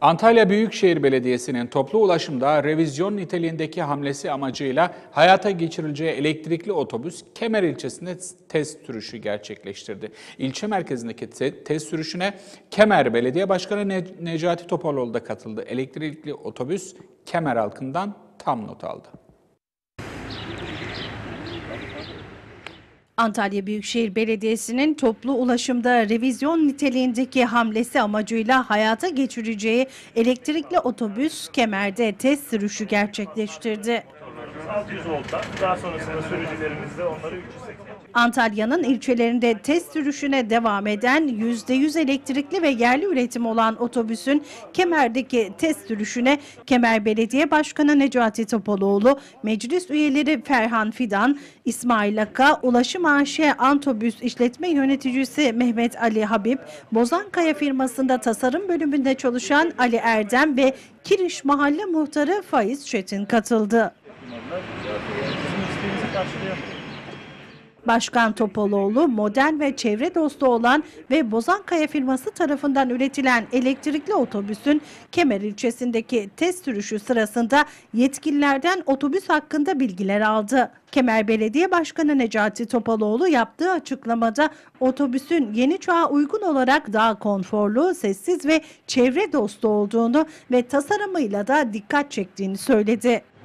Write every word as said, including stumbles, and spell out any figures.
Antalya Büyükşehir Belediyesi'nin toplu ulaşımda revizyon niteliğindeki hamlesi amacıyla hayata geçirileceği elektrikli otobüs Kemer ilçesinde test sürüşü gerçekleştirdi. İlçe merkezindeki test sürüşüne Kemer Belediye Başkanı Necati Topaloğlu da katıldı. Elektrikli otobüs Kemer halkından tam not aldı. Antalya Büyükşehir Belediyesi'nin toplu ulaşımda revizyon niteliğindeki hamlesi amacıyla hayata geçireceği elektrikli otobüs Kemer'de test sürüşü gerçekleştirdi. altı yüz voltta, daha sonrasında sürücülerimiz de onları üç yüz seksen. Antalya'nın ilçelerinde test sürüşüne devam eden yüzde yüz elektrikli ve yerli üretim olan otobüsün Kemer'deki test sürüşüne Kemer Belediye Başkanı Necati Topaloğlu, meclis üyeleri Ferhan Fidan, İsmail Aka, Ulaşım A Ş Antobüs İşletme Yöneticisi Mehmet Ali Habib, Bozankaya firmasında tasarım bölümünde çalışan Ali Erdem ve Kiriş Mahalle Muhtarı Faiz Çetin katıldı. Başkan Topaloğlu, modern ve çevre dostu olan ve Bozankaya firması tarafından üretilen elektrikli otobüsün Kemer ilçesindeki test sürüşü sırasında yetkililerden otobüs hakkında bilgiler aldı. Kemer Belediye Başkanı Necati Topaloğlu yaptığı açıklamada otobüsün yeni çağa uygun olarak daha konforlu, sessiz ve çevre dostu olduğunu ve tasarımıyla da dikkat çektiğini söyledi.